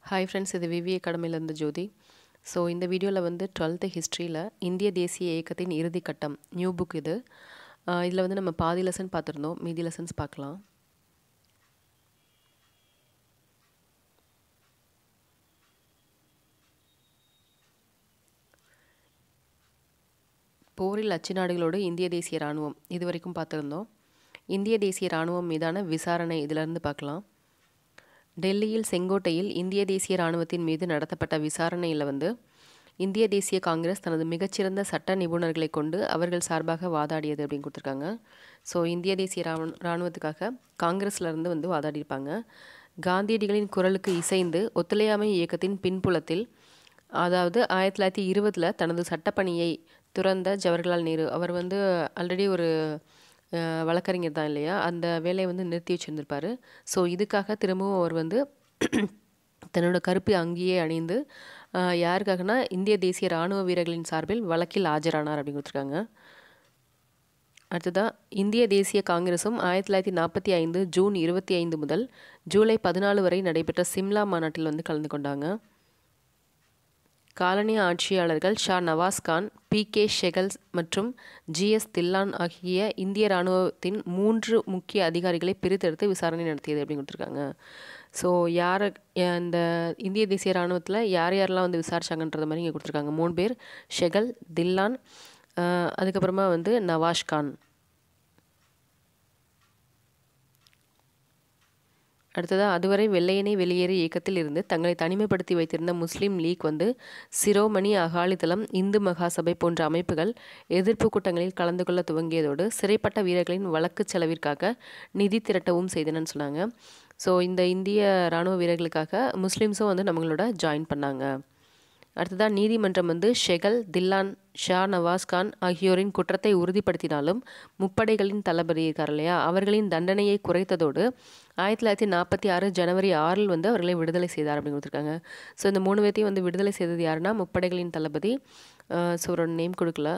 Hi friends, இது விவி அகாடமிலேருந்து ஜோதி. So இந்த வீடியோவில் வந்து 12th ஹிஸ்ட்ரியில் இந்திய தேசிய இயக்கத்தின் இறுதி கட்டம் நியூ புக் இது. இதில் வந்து நம்ம பாதி லெசன் பார்த்துருந்தோம், மீதி லெசன்ஸ் பார்க்கலாம். போரில் அச்சு நாடுகளோடு இந்திய தேசிய இராணுவம் இது வரைக்கும் பார்த்துருந்தோம். இந்திய தேசிய இராணுவம் மீதான விசாரணை இதிலிருந்து பார்க்கலாம். டெல்லியில் செங்கோட்டையில் இந்திய தேசிய இராணுவத்தின் மீது நடத்தப்பட்ட விசாரணையில் வந்து இந்திய தேசிய காங்கிரஸ் தனது மிகச்சிறந்த சட்ட நிபுணர்களை கொண்டு அவர்கள் சார்பாக வாதாடியது அப்படின்னு கொடுத்துருக்காங்க. ஸோ இந்திய தேசிய இராணுவத்துக்காக காங்கிரஸ்லேருந்து வந்து வாதாடியிருப்பாங்க. காந்தியடிகளின் குரலுக்கு இசைந்து ஒத்துழையாமை இயக்கத்தின் பின்புலத்தில், அதாவது 1920 தனது சட்டப்பணியை துறந்த ஜவஹர்லால் நேரு, அவர் வந்து ஆல்ரெடி ஒரு வழக்கறிஞர் தான் இல்லையா, அந்த வேலையை வந்து நிறுத்தி வச்சுருந்துருப்பார். ஸோ இதுக்காக திரும்பவும் அவர் வந்து தன்னோட கருப்பு அங்கியே அணிந்து யாருக்காகனா இந்திய தேசிய இராணுவ வீரர்களின் சார்பில் வழக்கில் ஆஜரானார் அப்படின்னு கொடுத்துருக்காங்க. அடுத்ததான் இந்திய தேசிய காங்கிரஸும் 1945 ஜூன் 25 முதல் ஜூலை 14 வரை நடைபெற்ற சிம்லா மாநாட்டில் வந்து கலந்து கொண்டாங்க. காலனி ஆட்சியாளர்கள் ஷா நவாஸ் கான், பி.கே. ஷெகல் மற்றும் ஜி.எஸ். தில்லான் ஆகிய இந்திய இராணுவத்தின் 3 முக்கிய அதிகாரிகளை பிரித்தெடுத்து விசாரணை நடத்தியது அப்படின்னு கொடுத்துருக்காங்க. ஸோ இந்த இந்திய தேசிய இராணுவத்தில் யாரெல்லாம் வந்து விசாரிச்சாங்கன்றது மாதிரி இங்கே கொடுத்துருக்காங்க. 3 பேர்: ஷெகல், தில்லான், அதுக்கப்புறமா வந்து நவாஸ் கான். அடுத்ததாக அதுவரை வெள்ளையனே வெளியேறு இயக்கத்தில் இருந்து தங்களை தனிமைப்படுத்தி வைத்திருந்த முஸ்லீம் லீக் வந்து சிரோமணி அகாலிதளம், இந்து மகாசபை போன்ற அமைப்புகள் எதிர்ப்பு கூட்டங்களில் கலந்து கொள்ள துவங்கியதோடு சிறைப்பட்ட வீரர்களின் வழக்கு செலவிற்காக நிதி திரட்டவும் செய்தனன்னு சொன்னாங்க. ஸோ இந்த இந்திய இராணுவ வீரர்களுக்காக முஸ்லீம்ஸும் வந்து நம்மளோட ஜாயின் பண்ணாங்க. அடுத்ததாக நீதிமன்றம் வந்து ஷெகல், தில்லான், ஷா நவாஸ் கான் ஆகியோரின் குற்றத்தை உறுதிப்படுத்தினாலும் முப்படைகளின் தளபதி இருக்கார் இல்லையா, அவர்களின் தண்டனையை குறைத்ததோடு 1946 ஜனவரி 6 வந்து அவர்களை விடுதலை செய்தார் அப்படின்னு கொடுத்துருக்காங்க. ஸோ இந்த 3 பேர்த்தையும் வந்து விடுதலை செய்தது யாருன்னா முப்படைகளின் தளபதி. ஸோ ஒரு நேம் கொடுக்கல,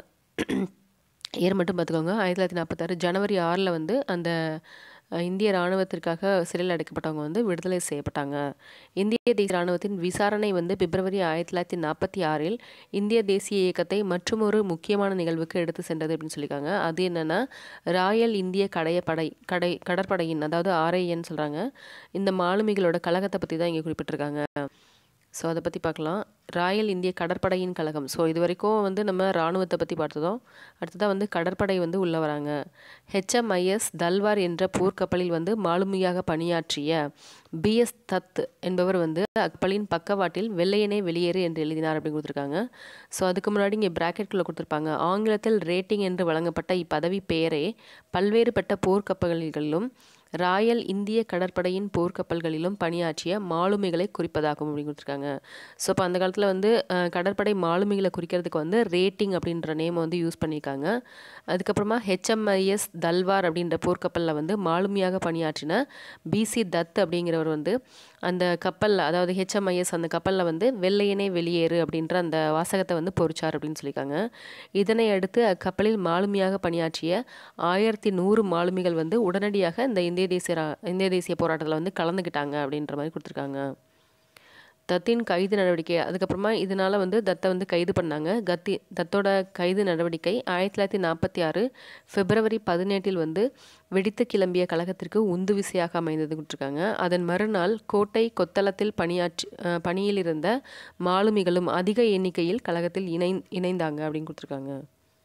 ஏர் மட்டும் பார்த்துக்கோங்க. 1946 ஜனவரி 6 வந்து அந்த இந்திய இராணுவத்திற்காக சிறையில் அடைக்கப்பட்டவங்க வந்து விடுதலை செய்யப்பட்டாங்க. இந்திய தேசிய இராணுவத்தின் விசாரணை வந்து பிப்ரவரி 1946 இந்திய தேசிய இயக்கத்தை மற்றொரு முக்கியமான நிகழ்வுக்கு எடுத்து சென்றது அப்படின்னு சொல்லியிருக்காங்க. அது என்னன்னா, ராயல் இந்திய கடற்படையின், அதாவது RIN சொல்கிறாங்க, இந்த மாலுமிகளோட கழகத்தை பற்றி தான் இங்கே குறிப்பிட்டிருக்காங்க. ஸோ அதை பற்றி பார்க்கலாம். ராயல் இந்திய கடற்படையின் கழகம். ஸோ இது வரைக்கும் வந்து நம்ம இராணுவத்தை பற்றி பார்த்ததும், அடுத்ததாக வந்து கடற்படை வந்து உள்ளே வராங்க. HMIS தல்வார் என்ற போர்க்கப்பலில் வந்து மாலுமியாக பணியாற்றிய BS தத் என்பவர் வந்து அக்கப்பலின் பக்கவாட்டில் வெள்ளையனே வெளியேறு என்று எழுதினார் அப்படின்னு கொடுத்துருக்காங்க. ஸோ அதுக்கு முன்னாடி இங்கே பிராக்கெட்குள்ளே கொடுத்துருப்பாங்க. ஆங்கிலத்தில் ரேட்டிங் என்று வழங்கப்பட்ட இப்பதவி பெயரே பல்வேறுபட்ட போர்க்கப்பல்களிலும் ராயல் இந்திய கடற்படையின் போர்க்கப்பல்களிலும் பணியாற்றிய மாலுமிகளை குறிப்பதாகும் அப்படின்னு கொடுத்துருக்காங்க. ஸோ இப்போ அந்த காலத்தில் வந்து கடற்படை மாலுமிகளை குறிக்கிறதுக்கு வந்து ரேட்டிங் அப்படின்ற நேமை வந்து யூஸ் பண்ணியிருக்காங்க. அதுக்கப்புறமா HMIS தல்வார் அப்படின்ற போர்க்கப்பலில் வந்து மாலுமியாக பணியாற்றின BC தத் அப்படிங்கிறவர் வந்து அந்த கப்பலில், அதாவது HMIS அந்த கப்பலில் வந்து வெள்ளையனே வெளியேறு அப்படின்ற அந்த வாசகத்தை வந்து பொறிச்சார் அப்படின்னு சொல்லியிருக்காங்க. இதனை அடுத்து அக்கப்பலில் மாலுமியாக பணியாற்றிய 1100 மாலுமிகள் வந்து உடனடியாக இந்த இந்திய தேசிய போராட்டத்தில் வந்து கலந்துக்கிட்டாங்க அப்படின்ற மாதிரி கொடுத்துருக்காங்க. தத்தின் கைது நடவடிக்கை, அதுக்கப்புறமா இதனால் வந்து தத்தை வந்து கைது பண்ணாங்க. தத்தோட கைது நடவடிக்கை 1946 பிப்ரவரி 18 வந்து வெடித்து கிளம்பிய கழகத்திற்கு உந்து விசையாக அமைந்தது கொடுத்துருக்காங்க. அதன் மறுநாள் கோட்டை கொத்தளத்தில் பணியில் இருந்த மாலுமிகளும் அதிக எண்ணிக்கையில் கழகத்தில் இணைந்தாங்க அப்படின்னு கொடுத்துருக்காங்க.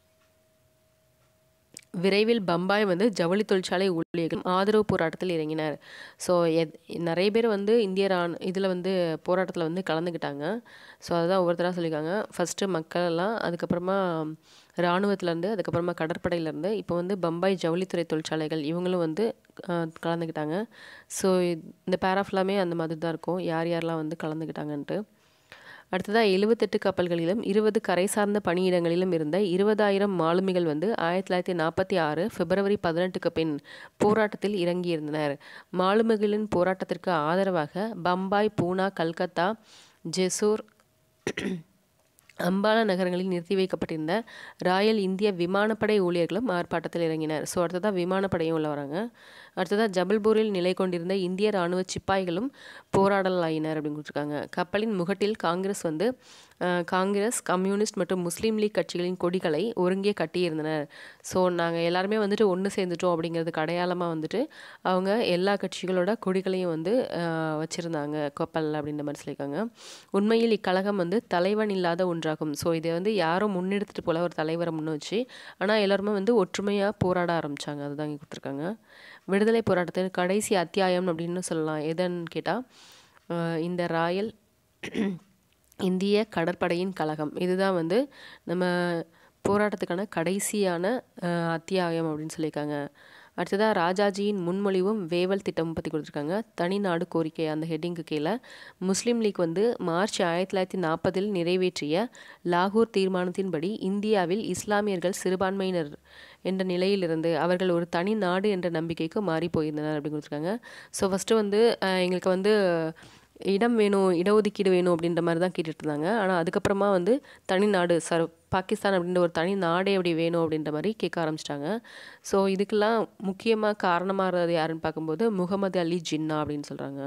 விரைவில் பம்பாய் வந்து ஜவுளி தொழிற்சாலை ஊழியர்களும் ஆதரவு போராட்டத்தில் இறங்கினர். ஸோ நிறைய பேர் வந்து இதில் வந்து போராட்டத்தில் வந்து கலந்துக்கிட்டாங்க. ஸோ அதுதான் ஒவ்வொருத்தராக சொல்லியிருக்காங்க. ஃபஸ்ட்டு மக்கள்லாம், அதுக்கப்புறமா இராணுவத்திலேருந்து, அதுக்கப்புறமா கடற்படையிலேருந்து, இப்போ வந்து பம்பாய் ஜவுளித்துறை தொழிற்சாலைகள் இவங்களும் வந்து கலந்துக்கிட்டாங்க. ஸோ இந்த பேராஃப்லாமே அந்த மாதிரி தான் இருக்கும், யார் யாரெல்லாம் வந்து கலந்துக்கிட்டாங்கன்ட்டு. அடுத்ததாக 78 கப்பல்களிலும் 20 கரை சார்ந்த பணியிடங்களிலும் இருந்த 20,000 மாலுமிகள் வந்து 1946 பிப்ரவரி 18க்கு பின் போராட்டத்தில் இறங்கியிருந்தனர். மாலுமிகளின் போராட்டத்திற்கு ஆதரவாக பம்பாய், பூனா, கல்கத்தா, ஜெசூர் அம்பாலா நகரங்களில் நிறுத்தி வைக்கப்பட்டிருந்த ராயல் இந்திய விமானப்படை ஊழியர்களும் ஆர்ப்பாட்டத்தில் இறங்கினர். ஸோ அடுத்ததாக விமானப்படையும் உள்ள வராங்க. அடுத்ததாக ஜபல்பூரில் நிலை கொண்டிருந்த இந்திய இராணுவ சிப்பாய்களும் போராடலாயினர் அப்படின்னு கொடுத்துருக்காங்க. கப்பலின் முகட்டில் காங்கிரஸ், கம்யூனிஸ்ட் மற்றும் முஸ்லீம் லீக் கட்சிகளின் கொடிகளை ஒருங்கே கட்டியிருந்தனர். ஸோ நாங்கள் எல்லாருமே வந்துட்டு ஒன்று சேர்ந்துட்டோம் அப்படிங்கிறதுக்கு அடையாளமாக வந்துட்டு அவங்க எல்லா கட்சிகளோட கொடிகளையும் வந்து வச்சுருந்தாங்க கப்பல் அப்படின்ற மாதிரி சொல்லியிருக்காங்க. உண்மையில் இக்கழகம் வந்து தலைவன் இல்லாத ஒன்றாகும். ஸோ இதை வந்து யாரும் முன்னெடுத்துட்டு போல ஒரு தலைவரை முன்ன வச்சு, ஆனால் எல்லாருமே வந்து ஒற்றுமையாக போராட ஆரம்பித்தாங்க. அதுதான் இங்கே கொடுத்துருக்காங்க. விடுதலை போராட்டத்தின் கடைசி அத்தியாயம் அப்படின்னு சொல்லலாம். எதுன்னு கேட்டால் இந்த ராயல் இந்திய கடற்படையின் கழகம், இதுதான் வந்து நம்ம போராட்டத்துக்கான கடைசியான அத்தியாயம் அப்படின்னு சொல்லியிருக்காங்க. அடுத்ததாக ராஜாஜியின் முன்மொழிவும் வேவல் திட்டமும் பற்றி கொடுத்துருக்காங்க. தனிநாடு கோரிக்கை அந்த ஹெட்டிங்கு கீழே முஸ்லீம் லீக் வந்து மார்ச் 1940 நிறைவேற்றிய லாகூர் தீர்மானத்தின்படி இந்தியாவில் இஸ்லாமியர்கள் சிறுபான்மையினர் என்ற நிலையிலிருந்து அவர்கள் ஒரு தனி நாடு என்ற நம்பிக்கைக்கு மாறி போயிருந்தனர் அப்படின்னு கொடுத்துருக்காங்க. ஸோ ஃபஸ்ட்டு வந்து எங்களுக்கு வந்து இடம் வேணும், இடஒதுக்கீடு வேணும் அப்படின்ற மாதிரி தான் கேட்டுட்டு இருந்தாங்க. ஆனால் அதுக்கப்புறமா வந்து தனிநாடு பாகிஸ்தான் அப்படின்ற ஒரு தனி நாடே எப்படி வேணும் அப்படின்ற மாதிரி கேட்க ஆரம்பிச்சிட்டாங்க. ஸோ இதுக்கெல்லாம் முக்கியமாக காரணமாகிறது யாருன்னு பார்க்கும்போது முகமது அலி ஜின்னா அப்படின்னு சொல்கிறாங்க.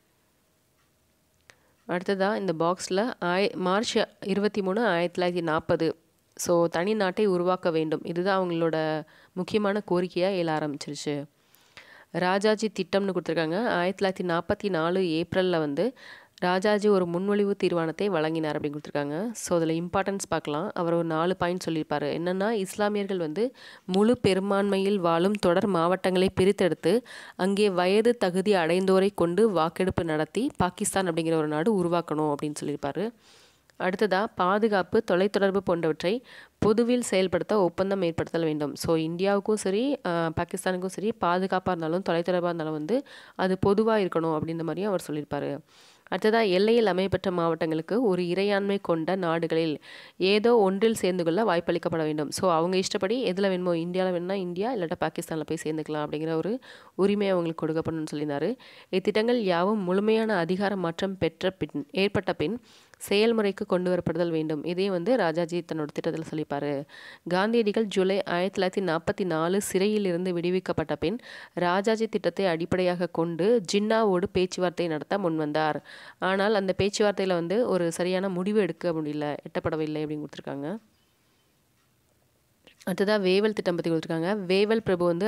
அடுத்ததாக இந்த பாக்ஸில் மார்ச் 23, 1940 ஸோ தனி நாட்டை உருவாக்க வேண்டும், இதுதான் அவங்களோட முக்கியமான கோரிக்கையாக எழ ஆரம்பிச்சிருச்சு. ராஜாஜி திட்டம்னு கொடுத்துருக்காங்க. 1944 ஏப்ரலில் வந்து ராஜாஜி ஒரு முன்மொழிவு தீர்மானத்தை வழங்கினார் அப்படின்னு கொடுத்துருக்காங்க. ஸோ அதில் இம்பார்ட்டன்ஸ் பார்க்கலாம். அவர் ஒரு 4 பாயிண்ட் சொல்லியிருப்பார். என்னென்னா, இஸ்லாமியர்கள் வந்து முழு பெரும்பான்மையில் வாழும் தொடர் மாவட்டங்களை பிரித்தெடுத்து அங்கே வயது தகுதி அடைந்தோரை கொண்டு வாக்கெடுப்பு நடத்தி பாகிஸ்தான் அப்படிங்கிற ஒரு நாடு உருவாக்கணும் அப்படின்னு சொல்லியிருப்பார். அடுத்ததாக பாதுகாப்பு, தொலைத்தொடர்பு போன்றவற்றை பொதுவில் செயல்படுத்த ஒப்பந்தம் ஏற்படுத்தல் வேண்டும். ஸோ இந்தியாவுக்கும் சரி பாகிஸ்தானுக்கும் சரி பாதுகாப்பாக இருந்தாலும் தொலைத்தொடர்பாக இருந்தாலும் வந்து அது பொதுவாக இருக்கணும் அப்படின்ற மாதிரியும் அவர் சொல்லியிருப்பார். அடுத்ததாக எல்லையில் அமையப்பெற்ற மாவட்டங்களுக்கு ஒரு இறையாண்மை கொண்ட நாடுகளில் ஏதோ ஒன்றில் சேர்ந்து கொள்ள வாய்ப்பளிக்கப்பட வேண்டும். ஸோ அவங்க இஷ்டப்படி எதில் வேணுமோ, இந்தியாவில் வேணும்னா இந்தியா, இல்லாட்டா பாகிஸ்தானில் போய் சேர்ந்துக்கலாம் அப்படிங்கிற ஒரு உரிமை அவங்களுக்கு கொடுக்கப்படணும்னு சொல்லியிருந்தார். இத்திட்டங்கள் யாவும் முழுமையான அதிகார மாற்றம் ஏற்பட்ட பின் செயல்முறைக்கு கொண்டு வரப்படுதல் வேண்டும். இதையும் வந்து ராஜாஜி தன்னோட திட்டத்தில் சொல்லிப்பார். காந்தியடிகள் ஜூலை 1944 சிறையிலிருந்து விடுவிக்கப்பட்ட பின் ராஜாஜி திட்டத்தை அடிப்படையாக கொண்டு ஜின்னாவோடு பேச்சுவார்த்தை நடத்த முன்வந்தார். ஆனால் அந்த பேச்சுவார்த்தையில் வந்து ஒரு சரியான முடிவு எட்டப்படவில்லை அப்படின்னு கொடுத்துருக்காங்க. அடுத்ததாக வேவல் திட்டம் பற்றி கொடுத்துருக்காங்க. வேவல் பிரபு வந்து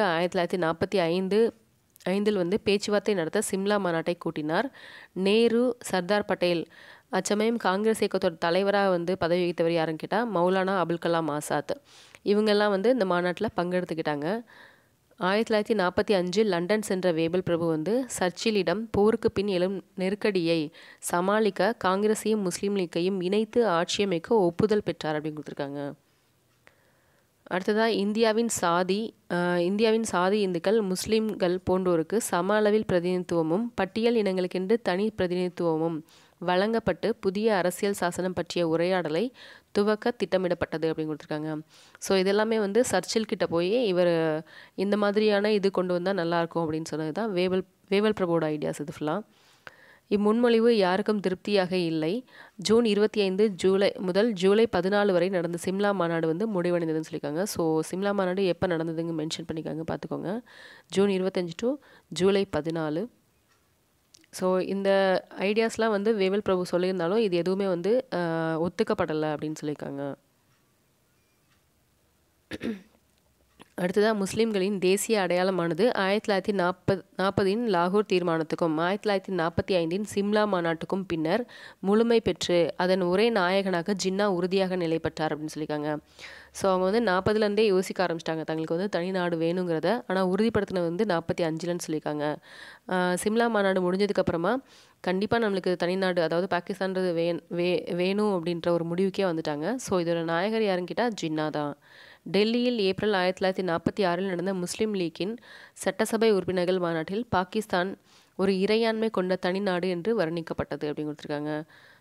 1945 வந்து பேச்சுவார்த்தை நடத்த சிம்லா மாநாட்டை கூட்டினார். நேரு, சர்தார் பட்டேல், அச்சமயம் காங்கிரஸ் இயக்கத்தோட தலைவராக வந்து பதவி வகித்தவர் யாருன்னு கேட்டால் மௌலானா அபுல் கலாம் ஆசாத். இவங்கெல்லாம் வந்து இந்த மாநாட்டில் பங்கெடுத்துக்கிட்டாங்க. 1945 லண்டன் சென்ற வேவல் பிரபு வந்து சர்ச்சிலிடம் போருக்கு பின் எழும் நெருக்கடியை சமாளிக்க காங்கிரஸையும் முஸ்லீம் லீக்கையும் இணைத்து ஆட்சியமைக்க ஒப்புதல் பெற்றார் அப்படின்னு கொடுத்துருக்காங்க. அடுத்ததாக இந்தியாவின் சாதி இந்துக்கள், முஸ்லீம்கள் போன்றோருக்கு சம அளவில் பிரதிநிதித்துவமும் பட்டியல் இனங்களுக்கென்று தனி பிரதிநிதித்துவமும் வழங்கப்பட்டு புதிய அரசியல் சாசனம் பற்றிய உரையாடலை துவக்க திட்டமிடப்பட்டது அப்படின்னு கொடுத்துருக்காங்க. ஸோ இதெல்லாமே வந்து சர்ச்சில் கிட்ட போய் இவர் இந்த மாதிரியான இது கொண்டு வந்தால் நல்லாயிருக்கும் அப்படின்னு சொன்னது தான் வேவல் பிரபுவோட ஐடியாஸ் இது ஃபுல்லாக. இம்முன்மொழிவு யாருக்கும் திருப்தியாக இல்லை. ஜூன் 25 முதல் ஜூலை 14 வரை நடந்த சிம்லா மாநாடு வந்து முடிவடைந்ததுன்னு சொல்லியிருக்காங்க. ஸோ சிம்லா மாநாடு எப்போ நடந்ததுங்க மென்ஷன் பண்ணிக்காங்க, பார்த்துக்கோங்க. June 25 to July 14. ஸோ இந்த ஐடியாஸ்லாம் வந்து வேவல் பிரபு சொல்லியிருந்தாலும் இது எதுவுமே வந்து ஒத்துக்கப்படலை அப்படின்னு சொல்லியிருக்காங்க. அடுத்ததாக முஸ்லீம்களின் தேசிய அடையாளமானது 1940 லாகூர் தீர்மானத்துக்கும் 1945 சிம்லா மாநாட்டுக்கும் பின்னர் முழுமை பெற்று அதன் ஒரே நாயகனாக ஜின்னா உறுதியாக நிலை பெற்றார் அப்படின்னு சொல்லியிருக்காங்க. ஸோ அவங்க வந்து 40லேருந்தே யோசிக்க ஆரம்பிச்சிட்டாங்க தங்களுக்கு வந்து தனி நாடு வேணுங்கிறத. ஆனால் உறுதிப்படுத்தினது வந்து 45லன்னு சொல்லியிருக்காங்க. சிம்லா மாநாடு முடிஞ்சதுக்கப்புறமா கண்டிப்பாக நம்மளுக்கு தனிநாடு, அதாவது பாகிஸ்தான்றது வேணும் அப்படின்ற ஒரு முடிவுக்கே வந்துட்டாங்க. ஸோ இதோட நாயகர் யாருன்னு கேட்டால் ஜின்னா தான். டெல்லியில் ஏப்ரல் 1946 நடந்த முஸ்லீம் லீக்கின் சட்டசபை உறுப்பினர்கள் மாநாட்டில் பாகிஸ்தான் ஒரு இறையாண்மை கொண்ட தனிநாடு என்று வர்ணிக்கப்பட்டது அப்படின்னு கொடுத்துருக்காங்க.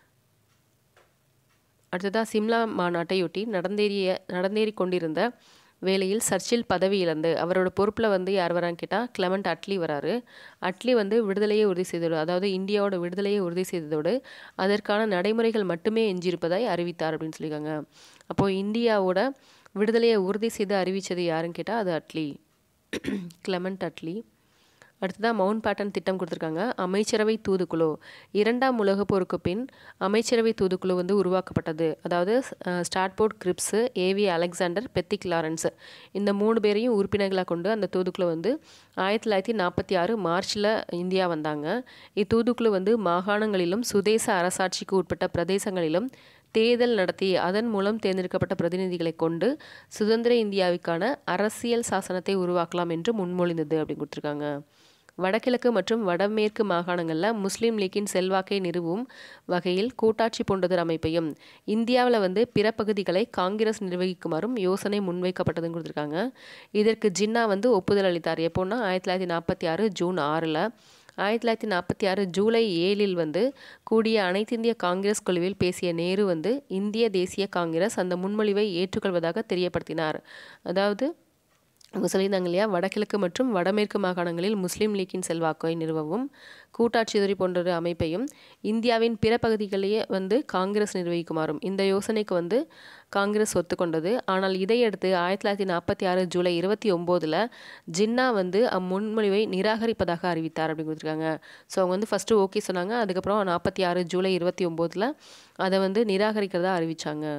அடுத்ததாக சிம்லா மாநாட்டையொட்டி நடந்தேறி கொண்டிருந்த வேளையில் சர்ச்சில் பதவி இழந்து அவரோட பொறுப்பில் வந்து யார் வரான்னு கேட்டால் கிளமெண்ட் அட்லி வராரு. அட்லி வந்து விடுதலையை உறுதி செய்ததோடு, அதாவது இந்தியாவோட விடுதலையை உறுதி செய்ததோடு அதற்கான நடைமுறைகள் மட்டுமே எஞ்சியிருப்பதாய் அறிவித்தார் அப்படின்னு சொல்லியிருக்காங்க. அப்போது இந்தியாவோட விடுதலையை உறுதி செய்து அறிவித்தது யாருன்னு கேட்டால் அது அட்லி, கிளமெண்ட் அட்லி. அடுத்ததாக மவுண்ட் பேட்டன் திட்டம் கொடுத்துருக்காங்க. அமைச்சரவை தூதுக்குழு. 2ஆம் உலகப் போருக்கு பின் அமைச்சரவை தூதுக்குழு வந்து உருவாக்கப்பட்டது. அதாவது Stafford Cripps, A V Alexander, Pethick Lawrence இந்த 3 பேரையும் உறுப்பினர்களாக கொண்டு அந்த தூதுக்குழு வந்து 1946 மார்ச்சில் இந்தியா வந்தாங்க. இத்தூதுக்குழு வந்து மாகாணங்களிலும் சுதேச அரசாட்சிக்கு உட்பட்ட பிரதேசங்களிலும் தேர்தல் நடத்தி அதன் மூலம் தேர்ந்தெடுக்கப்பட்ட பிரதிநிதிகளை கொண்டு சுதந்திர இந்தியாவுக்கான அரசியல் சாசனத்தை உருவாக்கலாம் என்று முன்மொழிந்தது அப்படின்னு கொடுத்துருக்காங்க. வடகிழக்கு மற்றும் வடமேற்கு மாகாணங்களில் முஸ்லீம் லீக்கின் செல்வாக்கை நிறுவும் வகையில் கூட்டாட்சி போன்றதொரு அமைப்பையும் இந்தியாவில் வந்து பிற பகுதிகளை காங்கிரஸ் நிர்வகிக்குமாறும் யோசனை முன்வைக்கப்பட்டதுன்னு கொடுத்துருக்காங்க. இதற்கு ஜின்னா வந்து ஒப்புதல் அளித்தார். எப்போன்னா 1946 ஜூன் 6. 1946 ஜூலை 7 வந்து கூடிய அனைத்திந்திய காங்கிரஸ் குழுவில் பேசிய நேரு வந்து இந்திய தேசிய காங்கிரஸ் அந்த முன்மொழிவை ஏற்றுக்கொள்வதாக தெரியப்படுத்தினார். அதாவது அவங்க சொல்லியிருந்தாங்க இல்லையா, வடகிழக்கு மற்றும் வடமேற்கு மாகாணங்களில் முஸ்லீம் லீக்கின் செல்வாக்கை நிறுவவும் கூட்டாட்சி போன்ற ஒரு அமைப்பையும் இந்தியாவின் பிற பகுதிகளையே வந்து காங்கிரஸ் நிர்வகிக்குமாறும் இந்த யோசனைக்கு வந்து காங்கிரஸ் ஒத்துக்கொண்டது. ஆனால் இதையடுத்து 1946 ஜூலை 29 ஜின்னா வந்து அம்முன்மொழிவை நிராகரிப்பதாக அறிவித்தார் அப்படின்னு கொடுத்துருக்காங்க. ஸோ அவங்க வந்து ஃபஸ்ட்டு ஓகே சொன்னாங்க. அதுக்கப்புறம் 46 ஜூலை 29 அதை வந்து நிராகரிக்கிறதா அறிவித்தாங்க.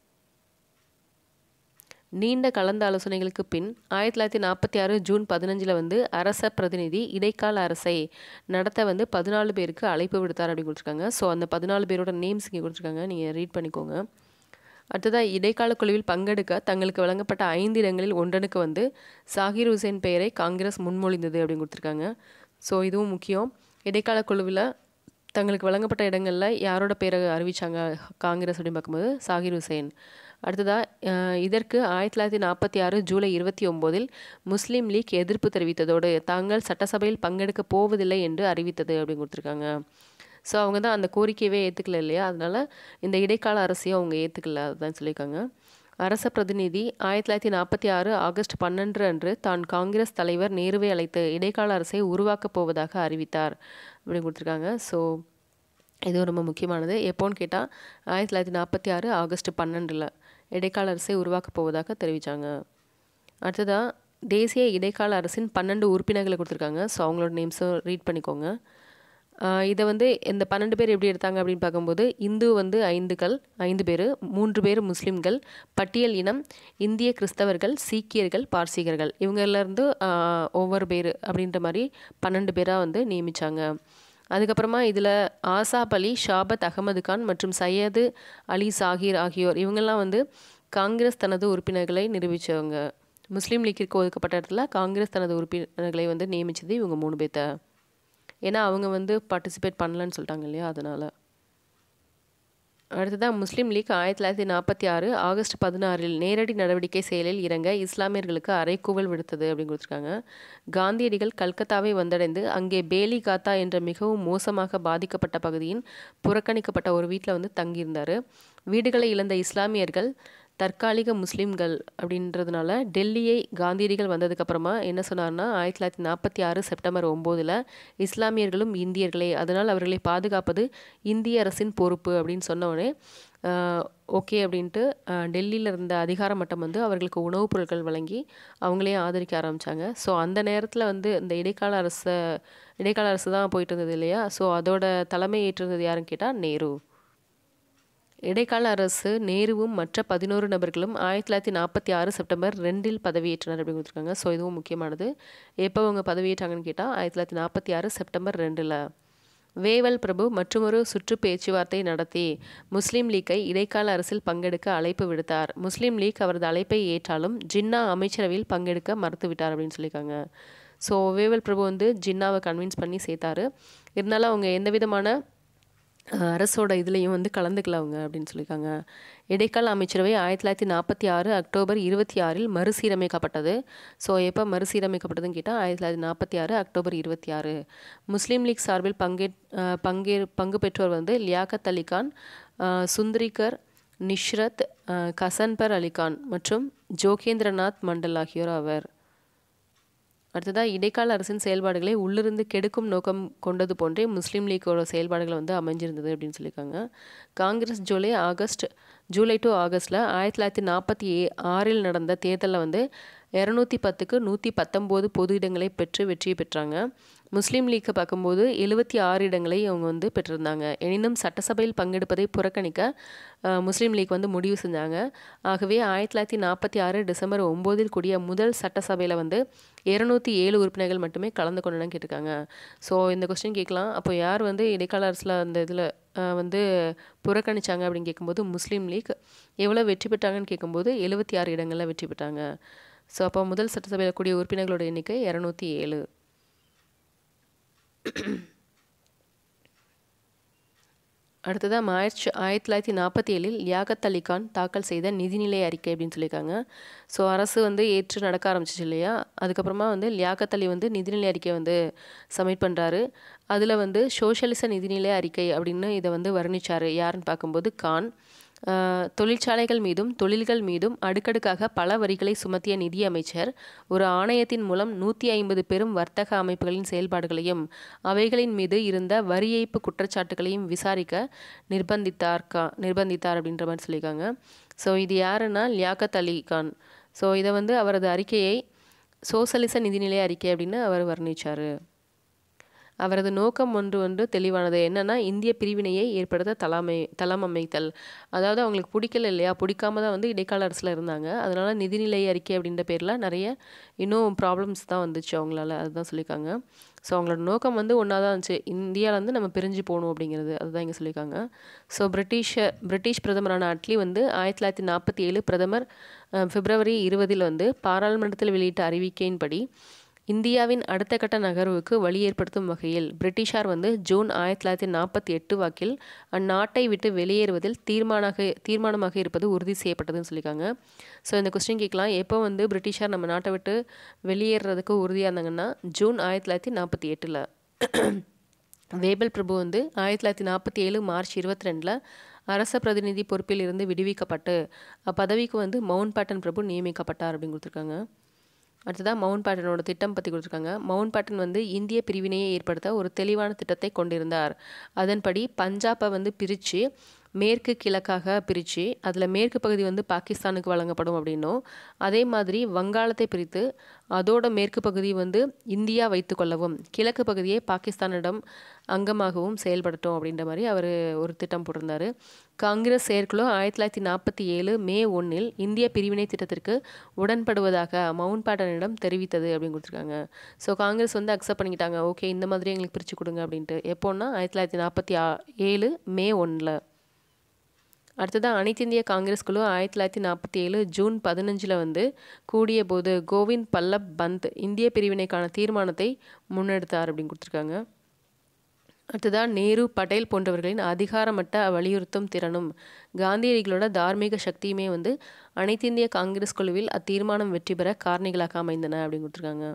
நீண்ட கலந்த ஆலோசனைகளுக்கு பின் 1946 ஜூன் 15 வந்து அரச பிரதிநிதி இடைக்கால அரசை நடத்த வந்து 14 பேருக்கு அழைப்பு விடுத்தார் அப்படின்னு கொடுத்துருக்காங்க. ஸோ அந்த 14 பேரோட நேம்ஸ் இங்கே கொடுத்துருக்காங்க, நீங்கள் ரீட் பண்ணிக்கோங்க. அடுத்ததாக இடைக்கால குழுவில் பங்கெடுக்க தங்களுக்கு வழங்கப்பட்ட 5 இடங்களில் ஒன்றனுக்கு வந்து சாகிர் ஹுசேன் பெயரை காங்கிரஸ் முன்மொழிந்தது அப்படின்னு கொடுத்துருக்காங்க. ஸோ இதுவும் முக்கியம். இடைக்கால குழுவில் தங்களுக்கு வழங்கப்பட்ட இடங்களில் யாரோட பேரை அறிவித்தாங்க காங்கிரஸ் அப்படின்னு பார்க்கும்போது சாகிர் ஹுசேன். அடுத்ததாக இதற்கு 1946 ஜூலை 29 முஸ்லீம் லீக் எதிர்ப்பு தெரிவித்ததோடு தாங்கள் சட்டசபையில் பங்கெடுக்க போவதில்லை என்று அறிவித்தது அப்படின்னு கொடுத்துருக்காங்க. ஸோ அவங்க தான் அந்த கோரிக்கையவே ஏற்றுக்கல இல்லையா, அதனால் இந்த இடைக்கால அரசையும் அவங்க ஏற்றுக்கல, அதுதான் சொல்லியிருக்காங்க. அரச பிரதிநிதி 1946 ஆகஸ்ட் 12 அன்று தான் காங்கிரஸ் தலைவர் நேருவை அழைத்து இடைக்கால அரசை உருவாக்கப் போவதாக அறிவித்தார் அப்படின்னு கொடுத்துருக்காங்க. ஸோ இதுவும் ரொம்ப முக்கியமானது. எப்போன்னு கேட்டால் 1946 ஆகஸ்ட் 12 இடைக்கால அரசை உருவாக்கப் போவதாக தெரிவித்தாங்க. அடுத்ததாக தேசிய இடைக்கால அரசின் 12 உறுப்பினர்களை கொடுத்துருக்காங்க. ஸோ அவங்களோட நேம்ஸும் ரீட் பண்ணிக்கோங்க. இதை வந்து இந்த 12 பேர் எப்படி எடுத்தாங்க அப்படின்னு பார்க்கும்போது இந்து வந்து 5 பேர், 3 பேர் முஸ்லீம்கள், பட்டியல் இனம், இந்திய கிறிஸ்தவர்கள், சீக்கியர்கள், பார்சீகர்கள் இவங்கலேருந்து ஒவ்வொரு பேர் அப்படின்ற மாதிரி 12 பேராக வந்து நியமித்தாங்க. அதுக்கப்புறமா இதில் ஆசாப் அலி, ஷாபத் அகமது கான் மற்றும் சையது அலி சாகிர் ஆகியோர் இவங்கெல்லாம் வந்து காங்கிரஸ் தனது உறுப்பினர்களை நிரூபித்தவங்க. முஸ்லீம் லீக்கிற்கு ஒதுக்கப்பட்ட இடத்துல காங்கிரஸ் தனது உறுப்பினர்களை வந்து நியமித்தது இவங்க 3 பேர்த்த. ஏன்னா அவங்க வந்து பார்ட்டிசிபேட் பண்ணலன்னு சொல்லிட்டாங்க இல்லையா, அதனால். அடுத்ததாக முஸ்லீம் லீக் 1946 ஆகஸ்ட் 16 நேரடி நடவடிக்கை செயலில் இறங்க இஸ்லாமியர்களுக்கு அறைகூவல் விடுத்தது அப்படின்னு கொடுத்துருக்காங்க. காந்தியடிகள் கல்கத்தாவை வந்தடைந்து அங்கே பேலி காத்தா என்ற மிகவும் மோசமாக பாதிக்கப்பட்ட பகுதியின் புறக்கணிக்கப்பட்ட ஒரு வீட்டில் வந்து தங்கியிருந்தார். வீடுகளை இழந்த இஸ்லாமியர்கள் தற்காலிக முஸ்லீம்கள் அப்படின்றதுனால டெல்லியை காந்தியடிகள் வந்ததுக்கப்புறமா என்ன சொன்னார்னா 1946 செப்டம்பர் 9 இஸ்லாமியர்களும் இந்தியர்களே, அதனால் அவர்களை பாதுகாப்பது இந்திய அரசின் பொறுப்பு அப்படின்னு சொன்னோடனே ஓகே அப்படின்ட்டு டெல்லியில் இருந்த அதிகார மட்டம் வந்து அவர்களுக்கு உணவுப் பொருட்கள் வழங்கி அவங்களே ஆதரிக்க ஆரம்பித்தாங்க. ஸோ அந்த நேரத்தில் வந்து இந்த இடைக்கால அரசு தான் போயிட்டு இருந்தது இல்லையா, ஸோ அதோட தலைமை ஏற்றிருந்தது யாருன்னு கேட்டால் நேரு. இடைக்கால அரசு நேருவும் மற்ற 11 நபர்களும் 1946 செப்டம்பர் 2 பதவியேற்றனர் அப்படின்னு கொடுத்துருக்காங்க. ஸோ இதுவும் முக்கியமானது. எப்போ அவங்க பதவியேற்றாங்கன்னு கேட்டால் 1946 செப்டம்பர் 2. வேவல் பிரபு மற்றொரு சுற்று பேச்சுவார்த்தை நடத்தி முஸ்லீம் லீக்கை இடைக்கால அரசில் பங்கெடுக்க அழைப்பு விடுத்தார். முஸ்லீம் லீக் அவரது அழைப்பை ஏற்றாலும் ஜின்னா அமைச்சரவையில் பங்கெடுக்க மறுத்துவிட்டார் அப்படின்னு சொல்லியிருக்காங்க. ஸோ வேவல் பிரபு வந்து ஜின்னாவை கன்வின்ஸ் பண்ணி சேர்த்தாரு. இருந்தாலும் அவங்க எந்த விதமான அரசோட இதுலேயும் வந்து கலந்துக்கல அவங்க அப்படின்னு சொல்லியிருக்காங்க. இடைக்கால அமைச்சரவை 1946 அக்டோபர் 26 மறுசீரமைக்கப்பட்டது. ஸோ எப்போ மறுசீரமைக்கப்பட்டதுன்னு கேட்டால் 1946 அக்டோபர் 26. முஸ்லீம் லீக் சார்பில் பங்கு பெற்றோர் வந்து லியாக்கத் அலி கான், சுந்தரிகர், நிஷ்ரத் கசன்பர் அலிகான் மற்றும் ஜோகேந்திரநாத் மண்டல் ஆகியோர் ஆவர். அடுத்ததாக இடைக்கால அரசின் செயல்பாடுகளை உள்ளிருந்து கெடுக்கும் நோக்கம் கொண்டது போன்றே முஸ்லீம் லீக்கோட செயல்பாடுகள் வந்து அமைஞ்சிருந்தது அப்படின்னு சொல்லியிருக்காங்க. காங்கிரஸ் ஜூலை டு ஆகஸ்டில் 1946 நடந்த தேர்தலில் வந்து 210க்கு 119 பொது இடங்களை பெற்று வெற்றி பெற்றாங்க. முஸ்லீம் லீக்கை பார்க்கும்போது 76 இடங்களை அவங்க வந்து பெற்றிருந்தாங்க. எனினும் சட்டசபையில் பங்கெடுப்பதை புறக்கணிக்க முஸ்லீம் லீக் வந்து முடிவு செஞ்சாங்க. ஆகவே 1946 டிசம்பர் 9 கூடிய முதல் சட்டசபையில் வந்து 207 உறுப்பினர்கள் மட்டுமே கலந்து கொண்டன கேட்டிருக்காங்க. ஸோ இந்த கொஸ்டின் கேட்கலாம், அப்போ யார் வந்து இடைக்கால அரசில் அந்த இதில் வந்து புறக்கணிச்சாங்க அப்படின்னு கேட்கும்போது முஸ்லீம் லீக். எவ்வளோ வெற்றி பெற்றாங்கன்னு கேட்கும்போது 76 இடங்களில் வெற்றி பெற்றாங்க. ஸோ அப்போ முதல் சட்டசபையில் கூடிய உறுப்பினர்களோட எண்ணிக்கை 207. அடுத்ததாக மார்ச் 1947 லியாகத் அலி கான் தாக்கல் செய்த நிதிநிலை அறிக்கை அப்படின்னு சொல்லியிருக்காங்க. ஸோ அரசு வந்து ஏற்று நடக்க ஆரம்பிச்சிச்சு இல்லையா, அதுக்கப்புறமா வந்து லியாகத் அலி வந்து நிதிநிலை அறிக்கை வந்து சப்மிட் பண்ணுறாரு. அதில் வந்து சோஷலிச நிதிநிலை அறிக்கை அப்படின்னு இதை வந்து வர்ணிச்சார். யாருன்னு பார்க்கும்போது கான். தொழிற்சாலைகள் மீதும் தொழில்கள் மீதும் அடுக்கடுக்காக பல வரிகளை சுமத்திய நிதி அமைச்சர் ஒரு ஆணையத்தின் மூலம் 150 பெரும் வர்த்தக அமைப்புகளின் செயல்பாடுகளையும் அவைகளின் மீது இருந்த வரி ஏய்ப்பு குற்றச்சாட்டுகளையும் விசாரிக்க நிர்பந்தித்தார் அப்படின்ற மாதிரி சொல்லியிருக்காங்க. ஸோ இது யாருன்னா லியாகத் அலி கான். ஸோ இதை வந்து அவரது அறிக்கையை சோசலிச நிதிநிலை அறிக்கை அப்படின்னு அவர் வர்ணித்தார். அவரது நோக்கம் ஒன்று தெளிவானது. என்னன்னா, இந்திய பிரிவினையை ஏற்படுத்த தளம் அமைத்தல். அதாவது அவங்களுக்கு பிடிக்கல இல்லையா, பிடிக்காம தான் வந்து இடைக்கால அரசில் இருந்தாங்க. அதனால நிதிநிலை அறிக்கை அப்படின்ற பேரில் நிறைய இன்னும் ப்ராப்ளம்ஸ் தான் வந்துச்சு அவங்களால. அதுதான் சொல்லியிருக்காங்க. ஸோ அவங்களோட நோக்கம் வந்து ஒன்றா தான் இருந்துச்சு, இந்தியாவிலேருந்து நம்ம பிரிஞ்சு போகணும் அப்படிங்கிறது. அதுதான் இங்கே சொல்லியிருக்காங்க. ஸோ பிரிட்டிஷ் பிரதமரான அட்லி வந்து 1947 பிரதமர் பிப்ரவரி 20 வந்து பாராளுமன்றத்தில் வெளியிட்ட அறிவிக்கையின்படி இந்தியாவின் அடுத்த கட்ட நகர்வுக்கு வழி ஏற்படுத்தும் வகையில் பிரிட்டிஷார் வந்து ஜூன் 1948 வாக்கில் அந்நாட்டை விட்டு வெளியேறுவதில் தீர்மானமாக இருப்பது உறுதி செய்யப்பட்டதுன்னு சொல்லியிருக்காங்க. ஸோ இந்த கொஸ்டின் கேட்கலாம், எப்போ வந்து பிரிட்டிஷார் நம்ம நாட்டை விட்டு வெளியேறதுக்கு உறுதியாக இருந்தாங்கன்னா ஜூன் 1948. வேபல் பிரபு வந்து 1947 மார்ச் 22 அரச பிரதிநிதி பொறுப்பில் இருந்து விடுவிக்கப்பட்டு அப்பதவிக்கு வந்து மவுண்ட் பேட்டன் பிரபு நியமிக்கப்பட்டார் அப்படின்னு கொடுத்துருக்காங்க. அடுத்ததாக மவுண்ட் பேட்டனோட திட்டம் பற்றி கொடுத்துருக்காங்க. மவுண்ட் பேட்டன் வந்து இந்திய பிரிவினையை ஏற்படுத்த ஒரு தெளிவான திட்டத்தை கொண்டிருந்தார். அதன்படி பஞ்சாபை வந்து பிரித்து மேற்கு கிழக்காக பிரித்து அதில் மேற்கு பகுதி வந்து பாகிஸ்தானுக்கு வழங்கப்படும் அப்படின்னும், அதே மாதிரி வங்காளத்தை பிரித்து அதோட மேற்கு பகுதி வந்து இந்தியா வைத்து கொள்ளவும் கிழக்கு பகுதியை பாகிஸ்தானிடம் அங்கமாகவும் செயல்படுத்தும் அப்படின்ற மாதிரி அவர் ஒரு திட்டம் போட்டிருந்தார். காங்கிரஸ் செயற்குழு 1947 மே 1 இந்திய பிரிவினை திட்டத்திற்கு உடன்படுவதாக மவுண்ட் பேட்டனிடம் தெரிவித்தது அப்படின்னு கொடுத்துருக்காங்க. ஸோ காங்கிரஸ் வந்து அக்செப்ட் பண்ணிக்கிட்டாங்க, ஓகே இந்த மாதிரி எங்களுக்கு பிரித்து கொடுங்க அப்படின்ட்டு. எப்போன்னா 1947 மே 1. அடுத்ததாக அனைத்து இந்திய காங்கிரஸ் குழு 1947 ஜூன் 15 வந்து கூடிய போது கோவிந்த் பல்லப் பந்த் இந்திய பிரிவினைக்கான தீர்மானத்தை முன்னெடுத்தார் அப்படின்னு கொடுத்துருக்காங்க. அடுத்ததாக நேரு பட்டேல் போன்றவர்களின் அதிகாரமட்ட வலியுறுத்தும் திறனும் காந்தியடிகளோட தார்மீக சக்தியுமே வந்து அனைத்து இந்திய காங்கிரஸ் குழுவில் அத்தீர்மானம் வெற்றி பெற காரணிகளாக அமைந்தன அப்படின்னு கொடுத்துருக்காங்க.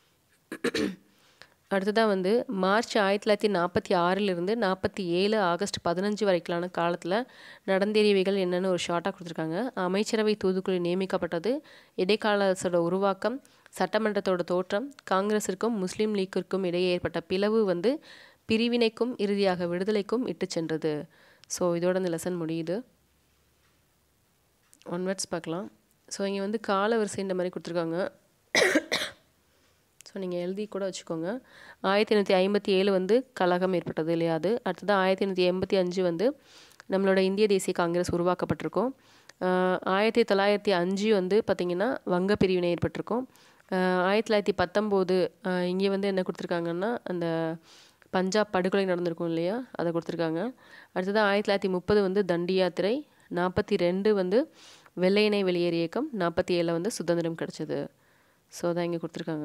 அடுத்ததாக வந்து மார்ச் 1946 47 ஆகஸ்ட் 15 வரைக்கிலான காலத்தில் நடந்தேறியவைகள் என்னென்னு ஒரு ஷார்ட்டாக கொடுத்துருக்காங்க. அமைச்சரவை தூதுக்குழு நியமிக்கப்பட்டது, இடைக்கால அரசோட உருவாக்கம், சட்டமன்றத்தோட தோற்றம், காங்கிரஸிற்கும் முஸ்லீம் லீக்கிற்கும் இடையே ஏற்பட்ட பிளவு வந்து பிரிவினைக்கும் இறுதியாக விடுதலைக்கும் இட்டு சென்றது. ஸோ இதோட இந்த லெசன் முடியுது. ஒன்வர்ட்ஸ் பார்க்கலாம். ஸோ இங்கே வந்து கால வரிசைன்ற மாதிரி கொடுத்துருக்காங்க. ஸோ நீங்கள் எழுதி கூட வச்சுக்கோங்க. 1857 வந்து கலகம் ஏற்பட்டது இல்லையா அது. அடுத்தது 1885 வந்து நம்மளோட இந்திய தேசிய காங்கிரஸ் உருவாக்கப்பட்டிருக்கும். 1905 வந்து பார்த்திங்கன்னா வங்க பிரிவினை ஏற்பட்டிருக்கும். 1919 இங்கே வந்து என்ன கொடுத்துருக்காங்கன்னா அந்த பஞ்சாப் படுகொலை நடந்திருக்கும் இல்லையா, அதை கொடுத்துருக்காங்க. அடுத்தது 1930 வந்து தண்டி யாத்திரை, 42 வந்து வெள்ளையனை வெளியேறு இயக்கம், 47 வந்து சுதந்திரம் கிடச்சிது. ஸோ அதான் இங்கே கொடுத்துருக்காங்க.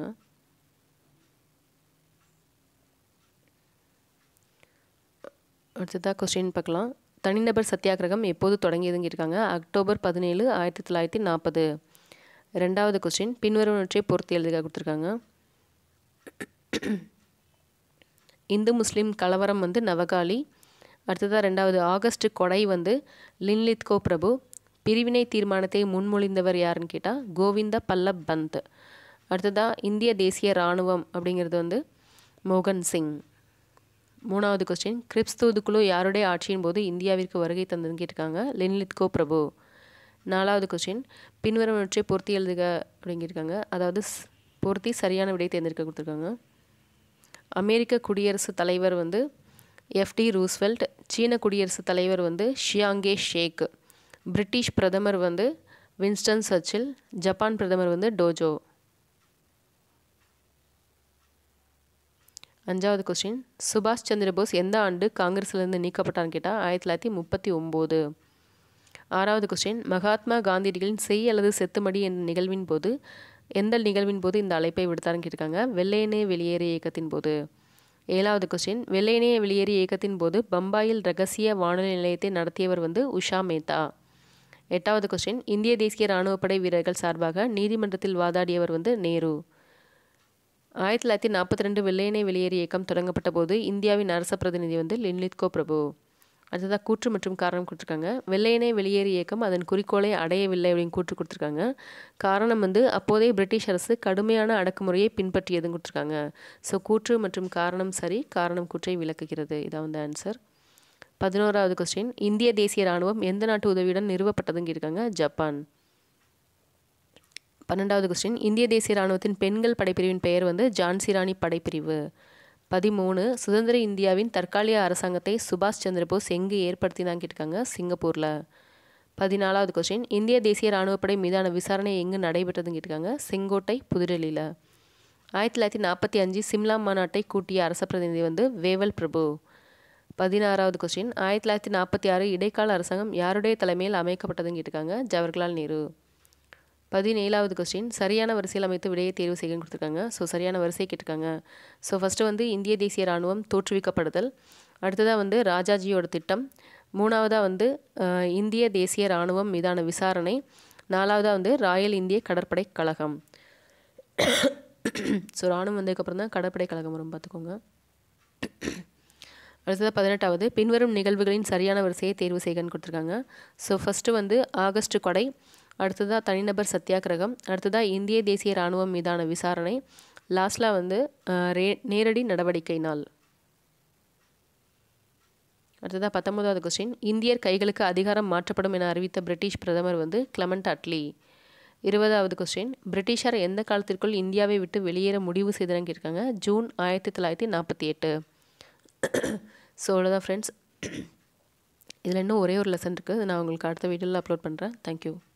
அடுத்ததாக கொஸ்டின் பார்க்கலாம். தனிநபர் சத்தியாகிரகம் எப்போது தொடங்கியதுன்னு இருக்காங்க. அக்டோபர் 17, 1940. ரெண்டாவது கொஸ்டின் பின்வருவனவற்றை பொறுத்து எழுதுக கொடுத்துருக்காங்க. இந்து முஸ்லீம் கலவரம் வந்து நவகாலி, அடுத்ததாக 2வது ஆகஸ்ட் கொடை வந்து லின்லித்கோ பிரபு. பிரிவினை தீர்மானத்தை முன்மொழிந்தவர் யாருன்னு கேட்டால் கோவிந்த பல்லப் பந்த். அடுத்ததாக இந்திய தேசிய இராணுவம் அப்படிங்கிறது வந்து மோகன் சிங். 3வது கொஸ்டின் கிரிப்ஸ் தூதுக்குழு யாருடைய ஆட்சியின் போது இந்தியாவிற்கு வருகை தந்ததுன்னு கேட்டிருக்காங்க லின்லித்கோ பிரபு. 4வது கொஸ்டின் பின்வருவனவற்றை பொருத்தி எழுதுக அப்படிங்கிருக்காங்க. அதாவது பொருத்தி சரியான விடையை தேர்ந்தெடுக்க கொடுத்துருக்காங்க. அமெரிக்க குடியரசுத் தலைவர் வந்து FD ரூஸ்வெல்ட். சீன குடியரசுத் தலைவர் வந்து ஷியாங்கே ஷேக். பிரிட்டிஷ் பிரதமர் வந்து வின்ஸ்டன் சர்ச்சில். ஜப்பான் பிரதமர் வந்து டோஜோ. 5வது கொஸ்டின் சுபாஷ் சந்திர போஸ் எந்த ஆண்டு காங்கிரஸ்லேருந்து நீக்கப்பட்டான்னு கேட்டால் 1939. 6வது கொஸ்டின் மகாத்மா காந்தியடிகளின் செய் அல்லது செத்துமடி என்ற நிகழ்வின் போது எந்த நிகழ்வின் போது இந்த அழைப்பை விடுத்தாருன்னு கேட்டிருக்காங்க வெள்ளையனே வெளியேறு இயக்கத்தின் போது. 7வது கொஸ்டின் வெள்ளையனே வெளியேறு இயக்கத்தின் போது பம்பாயில் ரகசிய வானொலி நிலையத்தை நடத்தியவர் வந்து உஷா மேத்தா. 8வது கொஸ்டின் இந்திய தேசிய இராணுவப்படை வீரர்கள் சார்பாக நீதிமன்றத்தில் வாதாடியவர் வந்து நேரு. 1942 வெள்ளையனே வெளியேறு இயக்கம் தொடங்கப்பட்ட போது இந்தியாவின் அரச பிரதிநிதி வந்து லின்லித்கோ பிரபு. அடுத்ததாக கூற்று மற்றும் காரணம் கொடுத்துருக்காங்க. வெள்ளையனே வெளியேறு இயக்கம் அதன் குறிக்கோளை அடையவில்லை அப்படின்னு கூற்று கொடுத்துருக்காங்க. காரணம் வந்து அப்போதைய பிரிட்டிஷ் அரசு கடுமையான அடக்குமுறையை பின்பற்றியதுன்னு கொடுத்துருக்காங்க. ஸோ கூற்று மற்றும் காரணம் சரி, காரணம் கூற்றை விளக்குகிறது. இதான் வந்து ஆன்சர். 11வது கொஸ்டின் இந்திய தேசிய இராணுவம் எந்த நாட்டு உதவியுடன் நிறுவப்பட்டதுன்னு கேட்டிருக்காங்க ஜப்பான். 12வது கொஸ்டின் இந்திய தேசிய இராணுவத்தின் பெண்கள் படைப்பிரிவின் பெயர் வந்து ஜான்சி ராணி படைப்பிரிவு. 13 சுதந்திர இந்தியாவின் தற்காலிக அரசாங்கத்தை சுபாஷ் சந்திர போஸ் எங்கு ஏற்படுத்தினான்னு கேட்டிருக்காங்க சிங்கப்பூரில். 14வது கொஸ்டின் இந்திய தேசிய இராணுவப்படை மீதான விசாரணை எங்கு நடைபெற்றதுன்னு கேட்டிருக்காங்க செங்கோட்டை புதுடெல்லியில். 1945 சிம்லா மாநாட்டை கூட்டிய அரச பிரதிநிதி வந்து வேவல் பிரபு. 16வது கொஸ்டின் 1946 இடைக்கால அரசாங்கம் யாருடைய தலைமையில் அமைக்கப்பட்டதுன்னு கேட்டிருக்காங்க ஜவஹர்லால் நேரு. 17வது கொஸ்டின் சரியான வரிசையில் அமைத்து விடையை தேர்வு செய்யணும்னு கொடுத்துருக்காங்க. ஸோ சரியான வரிசை கேட்டிருக்காங்க. ஸோ ஃபஸ்ட்டு வந்து இந்திய தேசிய இராணுவம் தோற்றுவிக்கப்படுதல். அடுத்ததாக வந்து ராஜாஜியோட திட்டம். 3வதாக வந்து இந்திய தேசிய இராணுவம் மீதான விசாரணை. 4வதாக வந்து ராயல் இந்திய கடற்படை கழகம். ஸோ இராணுவம் வந்ததுக்கப்புறம் தான் கடற்படை கழகம் வரும் பார்த்துக்கோங்க. அடுத்ததாக 18வது பின்வரும் நிகழ்வுகளின் சரியான வரிசையை தேர்வு செய்கன்னு கொடுத்துருக்காங்க. ஸோ ஃபஸ்ட்டு வந்து ஆகஸ்ட் கொடை. அடுத்ததாக தனிநபர் சத்தியாகிரகம். அடுத்ததாக இந்திய தேசிய இராணுவம் மீதான விசாரணை. லாஸ்டில் வந்து நேரடி நடவடிக்கை நாள். அடுத்ததாக 19வது கொஸ்டின் இந்தியர் கைகளுக்கு அதிகாரம் மாற்றப்படும் என அறிவித்த பிரிட்டிஷ் பிரதமர் வந்து கிளமெண்ட் அட்லி. 20வது கொஸ்டின் பிரிட்டிஷார் எந்த காலத்திற்குள் இந்தியாவை விட்டு வெளியேற முடிவு செய்தனன்னு கேட்டிருக்காங்க ஜூன் 1948. ஸோ அவ்வளோதான் ஃப்ரெண்ட்ஸ். இதில் இன்னும் ஒரே ஒரு லெசன் இருக்குது. நான் உங்களுக்கு அடுத்த வீடியோவில் அப்லோட் பண்ணுறேன். தேங்க்யூ.